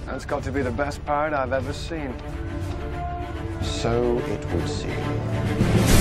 That's got to be the best parrot I've ever seen. So it would seem.